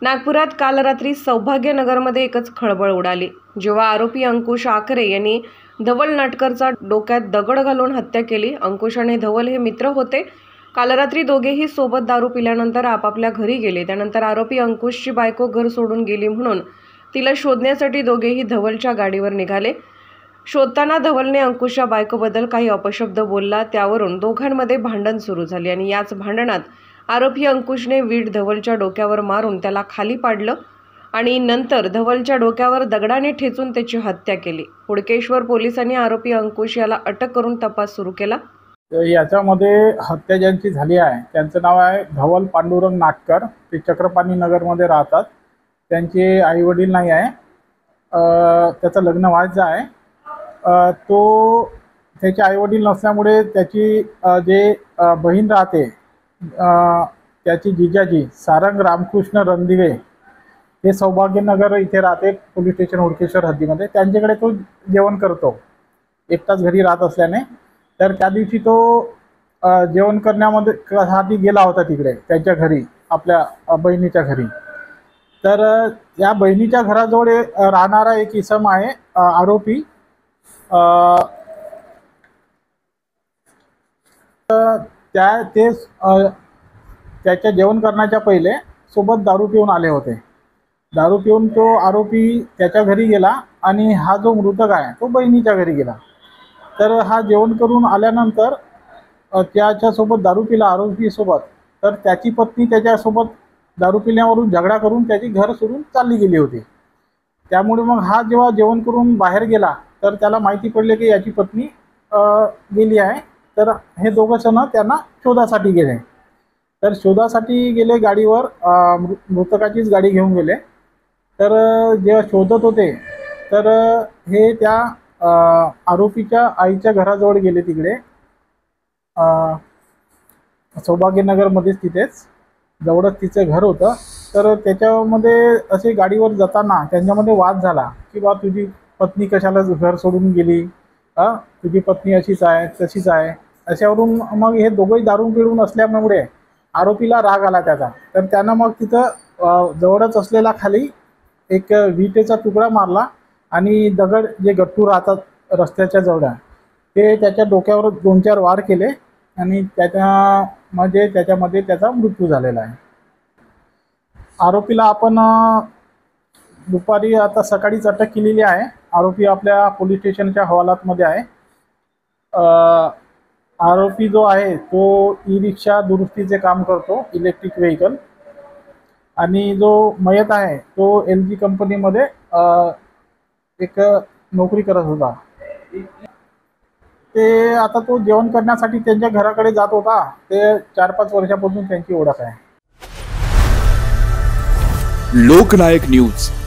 नागपुरात काल रात्री सौभाग्यनगरमध्ये एकच खळबळ उडाली, जेव्हा आरोपी अंकुश आकरे यांनी धवल नाटकरचा डोक्यात दगड घालून हत्या केली। अंकुश आणि धवल हे मित्र होते। काल रात्री दोघेही सोबत दारू पिल्यानंतर आपापल्या घरी गेले। त्यानंतर आरोपी अंकुशची बायको घर सोडून गेली म्हणून तिला शोधण्यासाठी दोघेही धवलच्या गाडीवर निघाले। शोधताना धवलने अंकुशच्या बायकोबद्दल काही अपशब्द बोलला, त्यावरून दोघांमध्ये भांडण सुरू झाले आणि याच भांडणात आरोपी अंकुशने वीट धवलच्या डोक्यावर मारून त्याला खाली पाडलं आणि नंतर धवलच्या डोक्यावर दगडाने ठेचून त्याची हत्या केली। हुडकेश्वर पोलिसांनी आरोपी अंकुश याला अटक करून तपास सुरू केला। याच्यामध्ये हत्या ज्यांची झाली आहे त्यांचं नाव आहे धवल पांडुरंग नाटकर। ते चक्रपाणी नगरमध्ये राहतात। त्यांचे आई वडील नाही आहे, त्याचं लग्न व्हायचं आहे। तो त्याचे आई वडील नसल्यामुळे त्याची जे बहीण राहते, त्याची जिजाजी सारंग रामकृष्ण रणदिवे हे सौभाग्यनगर इथे राहते, पोलीस स्टेशन हुडकेश्वर हद्दीमध्ये। त्यांच्याकडे तो जेवण करतो, एकटाच घरी राहत असल्याने। तर त्या दिवशी तो जेवण करण्यामध्ये साठी गेला होता तिकडे त्याच्या घरी, आपल्या बहिणीच्या घरी। तर या बहिणीच्या घराजवळ राहणारा एक इसम आहे आरोपी। त्याच्या जेवण करण्याच्या पहिले सोबत दारू पिऊन आले होते। दारू पिऊन तो आरोपी त्याच्या घरी गेला आणि हा जो मृतक आहे तो बहिणीच्या घरी गेला। तर हा जेवण करून आल्यानंतर त्याच्यासोबत दारू पिला आरोपीसोबत। तर त्याची पत्नी त्याच्यासोबत दारू पिल्यावरून झगडा करून त्याची घर सोडून चालली गेली होती। त्यामुळे मग हा जेव्हा जेवण करून बाहेर गेला तर त्याला माहिती पडले की याची पत्नी गेली आहे। तर हे दोघं जण त्यांना शोधासाठी गेले। तर शोधासाठी गेले गाडीवर, मृतकाचीच गाडी घेऊन गेले। तर जेव्हा शोधत होते तर हे त्या आरोपीच्या आईच्या घराजवळ गेले, तिकडे सौभाग्यनगरमध्येच, तिथेच जवळच तिचं घर होतं। तर त्याच्यामध्ये असे गाडीवर जाताना त्यांच्यामध्ये वाद झाला की बा तुझी पत्नी कशाला घर सोडून गेली, तुझी पत्नी अशीच आहे तशीच आहे, अशावरून मग हे दोघंही दारू पिऊन असल्यामुळे आरोपीला राग आला त्याचा। तर त्यानं मग तिथं जवळच असलेला खाली एक विटेचा तुकडा मारला आणि दगड जे गट्टू राहतात रस्त्याच्या जवळ ते त्याच्या डोक्यावर 2-4 वार केले आणि त्याच्यामध्ये त्याचा मृत्यू झालेला आहे। आरोपीला आपण दुपारी आता सकाळीच अटक केलेली आहे। आरोपी आपल्या पोलीस स्टेशनच्या हवालातमध्ये आहे। आरोपी जो आहे तो ई-रिक्षा दुरुस्तीचे काम करतो, इलेक्ट्रिक व्हेकल। आणि जो मयत आहे तो LG कंपनीमध्ये एक नोकरी करत होता। ते आता तो जेवण करण्यासाठी त्यांच्या घराकडे जात होता। ते 4-5 वर्षापासून त्यांची ओळख आहे। लोकनायक न्यूज